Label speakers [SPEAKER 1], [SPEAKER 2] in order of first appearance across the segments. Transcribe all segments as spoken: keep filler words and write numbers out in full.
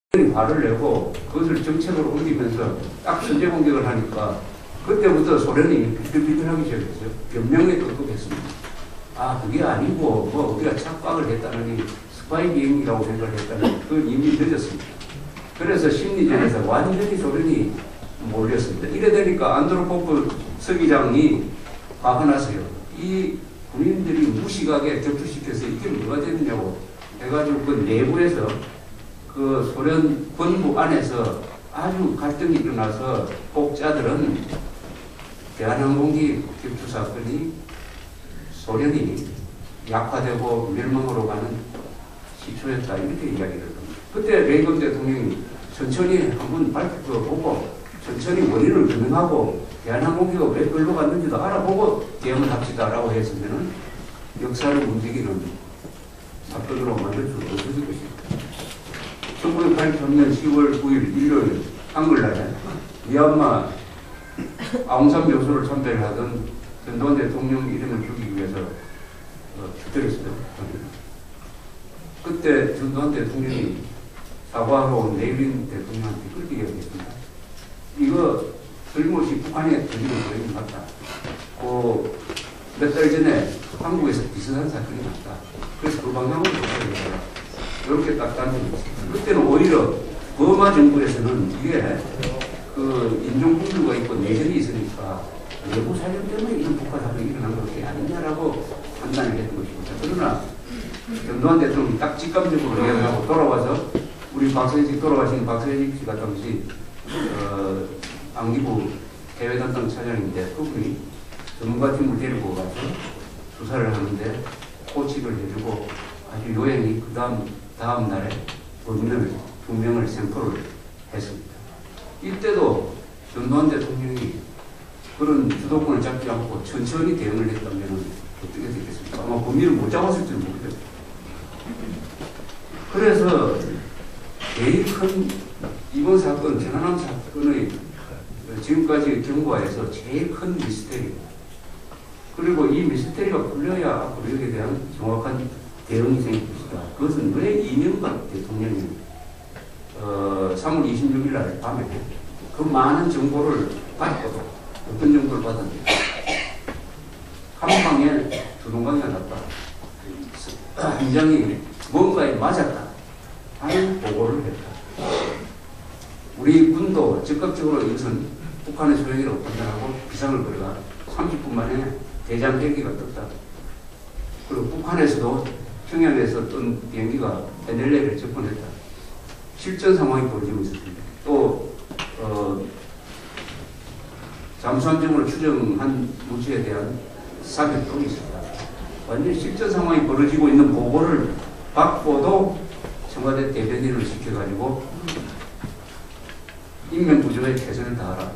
[SPEAKER 1] 화를 내고 그것을 정책으로 옮기면서 딱 선제 공격을 하니까 그때부터 소련이 비틀비틀하기 시작했어요. 변명에 끄덕했습니다. 아, 그게 아니고 뭐 우리가 착각을 했다느니 스파이 비행이라고 생각을 했다는 그건 이미 늦었습니다. 그래서 심리전에서 완전히 소련이 몰렸습니다. 이래 되니까 안드로포프 서기장이 화가 났어요. 이 군인들이 무식하게 격투시켜서 이게 뭐가 되느냐고 해가지고 그 내부에서 그 소련 본부 안에서 아주 갈등이 일어나서 폭자들은 대한항공기 격투 사건이 소련이 약화되고 멸망으로 가는 시초였다 이렇게 이야기를 합니다. 그때 레이건 대통령이 천천히 한번 밝혀보고 천천히 원인을 규명하고 대한항공기가 왜 끌고 갔는지도 알아보고 대응을 합시다라고 했으면은 역사를 움직이는 사건으로 만들 수 없을 것입니다. 천구백팔십삼 년 시월 구일 일요일 한글날에 미얀마 아웅산 묘소를 참배하던 전두환 대통령 이름을 죽이기 위해서 어, 죽들였어요. 그때 전두환 대통령이 사과하러 온 내일린 대통령한테 그렇게 얘기했습니다. 이거 틀림없이 북한에 들리는 소리는 맞다. 그 몇 달 전에 한국에서 비슷한 사건이 났다. 그래서 그 방향으로 얘기해라. 이렇게 딱 단정했습니다. 그때는 오히려 버마 정부에서는 이게 그 인종분류가 있고 내전이 있으니까 내부 사정 때문에 이런 북한 사건이 일어난 것이 아니냐라고 판단을 했던 것입니다. 그러나 전두환 대통령이 딱 직감적으로 얘기하고 돌아와서 우리 박서식 돌아가신 박서식 씨가 당시 어, 안기부 해외담당 차장인데 그분이 전문가팀을 데리고 가서 수사를 하는데 코치를 해주고 아주 요행히 그 다음 다음 날에 범인을 두 명을 생포를 했습니다. 이때도 전두환 대통령이 그런 주도권을 잡지 않고 천천히 대응을 했다면 어떻게 되겠습니까? 아마 범인을 못 잡았을지는 모르겠어요. 그래서 제일 큰 이번 사건, 천안함 사건의 지금까지 경과에서 제일 큰 미스테리입니다. 그리고 이 미스테리가 풀려야 앞으로 여기에 대한 정확한 대응이 생길 것이다. 그것은 왜 이명박 대통령이 어, 삼월 이십육일 날 밤에 그 많은 정보를 받고도 어떤 정보를 받았는지 한 방에 두 동강이 났다. 함장이 뭔가에 맞았다 하는 보고를 했다. 우리 군도 적극적으로 이것은 북한의 소행이라고 판단하고 비상을 걸어가 삼십 분 만에 대장 헬기가 떴다. 그리고 북한에서도 평양에서 뜬 비행기가 엔엘에이를 접근했다. 실전 상황이 벌어지고 있었습니다. 또 어, 잠수함정으로 추정한 무지에 대한 사격도 있었다. 완전히 실전 상황이 벌어지고 있는 보고를 받고도 청와대 대변인을 시켜가지고 인명구조의 최선을 다하라.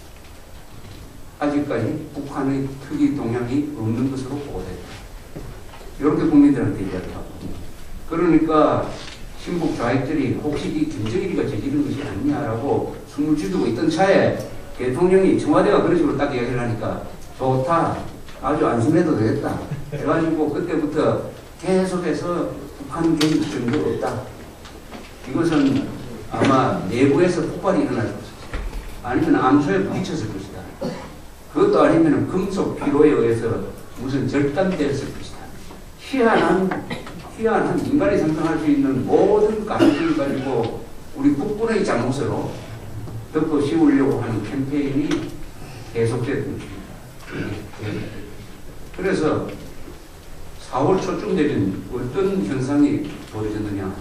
[SPEAKER 1] 아직까지 북한의 특이 동향이 없는 것으로 보고됐다. 이렇게 국민들한테 이야기하고. 그러니까 신북 좌익들이 혹시 이 김정일이가 저지른 것이 아니냐라고 숨을 죽이고 있던 차에 대통령이 청와대가 그런 식으로 딱 이야기를 하니까 좋다. 아주 안심해도 되겠다. 해가지고 그때부터 계속해서 북한 개입 증거 없다. 이것은 아마 내부에서 폭발이 일어날 것이다. 아니면 암소에 부딪혔을 것이다. 그것도 아니면 금속 피로에 의해서 무슨 절단되었을 것이다. 희한한, 희한한 인간이 상상할 수 있는 모든 가능성을 가지고 우리 국군의 잘못으로 덮어 씌우려고 하는 캠페인이 계속됐던 것입니다. 그래서 사월 초쯤 되면 어떤 현상이 벌어졌느냐.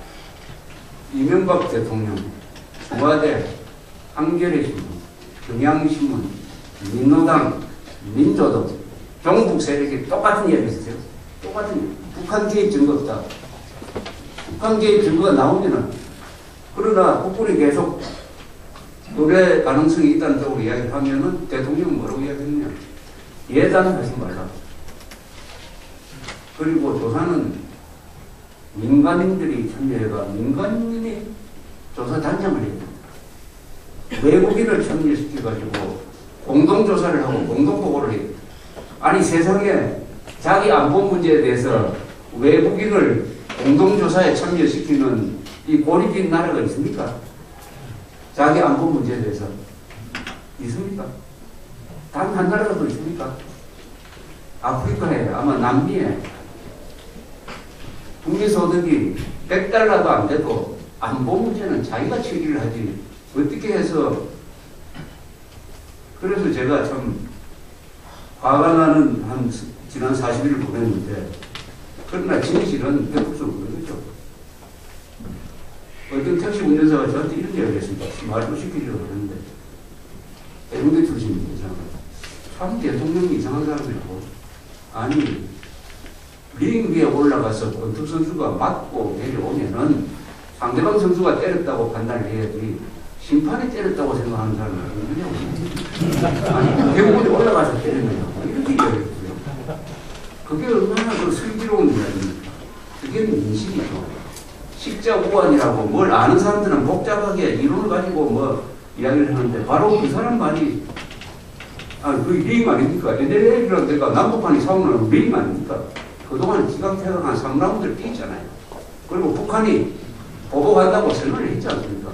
[SPEAKER 1] 이명박 대통령, 청와대, 한겨레신문, 경향신문, 민노당, 민조동, 경북 세력이 똑같은 이야기 했어요. 똑같은 북한 개입 증거 없다. 북한 개입 증거가 나오면은 그러나 국군이 계속 노래 가능성이 있다는 쪽으로 이야기를 하면은 대통령은 뭐라고 이야기했느냐. 예단하지 말라. 그리고 조사는 민간인들이 참여해가 민간인이 조사 단장을 했다. 외국인을 참여시켜가지고 공동조사를 하고 공동보고를 해요. 아니 세상에 자기 안보 문제에 대해서 외국인을 공동조사에 참여시키는 이 고립된 나라가 있습니까? 자기 안보 문제에 대해서 있습니까? 단 한 나라라도 있습니까? 아프리카에, 아마 남미에 국민소득이 백 달러도 안 돼도 안보 문제는 자기가 처리를 하지 어떻게 해서. 그래서 제가 참 화가 나는 한 지난 사십 일을 보냈는데, 그러나 진실은 베풀 수 없는 거죠. 어떤 택시 운전사가 저한테 이런 이야기를 했습니다. 말도 시키려고 그러는데, 해운대 출신입니다. 참 대통령이 이상한 사람이라고. 아니, 링 위에 올라가서 권투 선수가 맞고 내려오면은 상대방 선수가 때렸다고 판단을 해야지, 심판이 때렸다고 생각하는 사람은 누구냐고. 아니, 배우에 올라가서 때리느냐고. 이렇게 이야기했어요. 그게 얼마나 그 슬기로운 이야기입니까? 그게 민식이죠. 십자우안이라고 뭘 아는 사람들은 복잡하게 이론을 가지고 뭐 이야기를 하는데, 바로 그 사람 말이, 아, 그 링 아닙니까? 엔엘엘이라는 데가 남북한이 싸우는 링 아닙니까? 그동안 지각태각 삼 라운드를 뛰었잖아요. 그리고 북한이 보복한다고 선언을 했지 않습니까?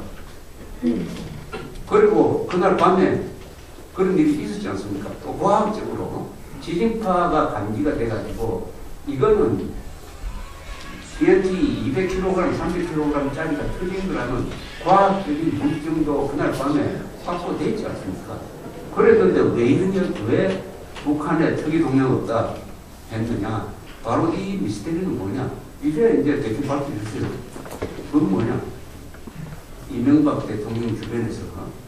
[SPEAKER 1] 그리고 그날 밤에 그런 일이 있었지 않습니까? 또 과학적으로 지진파가 감지가 돼가지고 이거는 티엔티 이백 킬로그램, 삼백 킬로그램 짜리가 터진 거라는 과학적인 물증도 그날 밤에 확보되지 않습니까? 그랬는데 왜 이러냐, 왜 북한에 특이 동향 없다 했느냐? 바로 이 미스테리는 뭐냐? 이제 이제 대충 밝혀주세요. 그건 뭐냐? 이명박 대통령 주변에서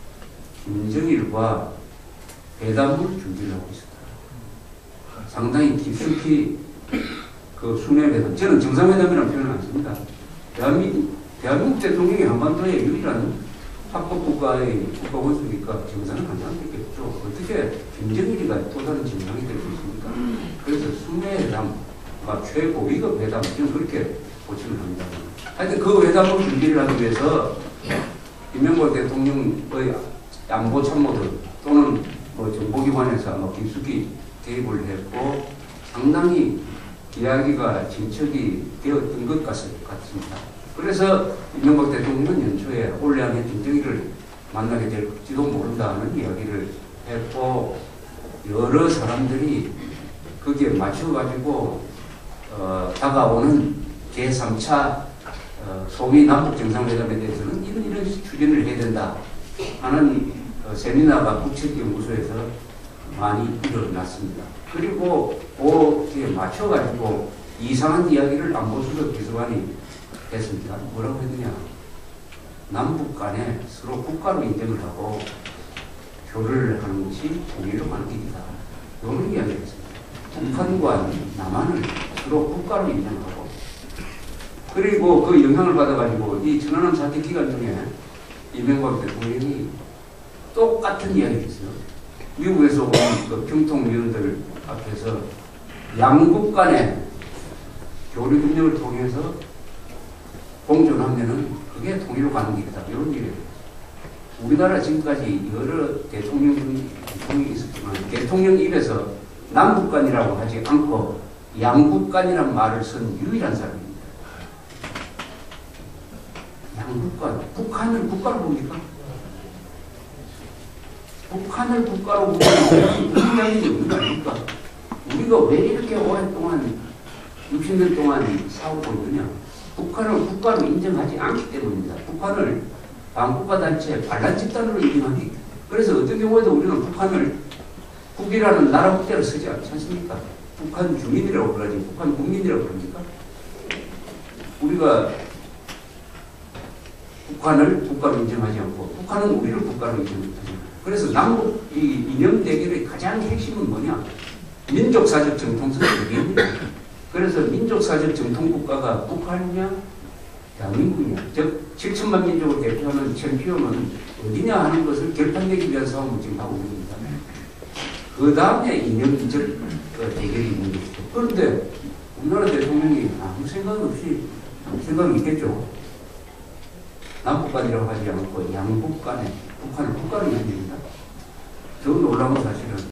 [SPEAKER 1] 김정일과 회담을 준비를 하고 있었다. 상당히 깊숙이 그 순회회담, 저는 정상회담이라는 표현을 안 씁니다. 대한민국, 대한민국 대통령이 한반도의 유일한 합법국가의 국가원수니까 정상은 한정되겠죠. 어떻게 김정일이가 또 다른 정상이 될 수 있습니까? 그래서 순회회담과 최고위급 회담, 저는 그렇게 보시면 합니다. 하여튼 그 회담을 준비를 하기 위해서 이명박 대통령의 안보 참모들 또는 뭐 정보기관에서 아마 깊숙이 개입을 했고 상당히 이야기가 진척이 되었던 것 같습니다. 그래서 이명박 대통령은 연초에 올해 안에 김정일을 만나게 될지도 모른다는 이야기를 했고, 여러 사람들이 거기에 맞춰가지고 어, 다가오는 제삼 차 어, 소위 남북 정상회담에 대해서는 이런 이런 추진을 해야 된다 하는 어, 세미나가 국책연구소에서 많이 일어났습니다. 그리고 거기에 맞춰가지고 이상한 이야기를 안보수석 비서관이 했습니다. 뭐라고 했느냐? 남북 간에 서로 국가로 인정을 하고 교류를 하는 것이 통일로 가는 길이다. 이런 이야기를 했습니다. 북한과 남한을 서로 국가로 인정하고, 그리고 그 영향을 받아가지고 이 천안함 사태 기간 중에 이명박 대통령이 똑같은 이야기를 했어요. 미국에서 온 그 평통위원들 앞에서 양국 간의 교류 협력을 통해서 공존하면은 그게 통일로 가는 길이다. 이런 얘기를 했어요. 우리나라 지금까지 여러 대통령, 대통령이 있었지만 대통령 입에서 남북 간이라고 하지 않고 양국 간이라는 말을 쓴 유일한 사람입니다. 양국 간. 북한을 국가로 봅니까? 북한을 국가로 보면 무슨 양이 없는 거 아닙니까? 우리가 왜 이렇게 오랫동안 육십 년 동안 싸우고 있느냐? 북한을 국가로 인정하지 않기 때문입니다. 북한을 반국가 단체, 반란 집단으로 인정하기. 그래서 어떤 경우에도 우리는 북한을 북이라는 나라 국대로 쓰지 않지 않습니까? 북한 주민이라고 그러지, 북한 국민이라고 그럽니까? 우리가 북한을 국가로 인정하지 않고 북한은 우리를 국가로 인정하지 않고, 그래서 남북 이 이념 대결의 가장 핵심은 뭐냐? 민족사적 정통성의 대결입니다. 그래서 민족사적 정통국가가 북한이냐 대한민국이냐, 즉 칠천만 민족을 대표하는 챔피언은 어디냐 하는 것을 결판내기 위한 싸움을 지금 하고 있는 겁니다. 그 다음에 이념적 대결이 있는 것이죠. 그런데 우리나라 대통령이 아무 생각 없이, 아무 생각이 있겠죠. 남북간이라고 하지 않고 양북간에 북한을 국가로 인정합니다. 더 놀라운 사실은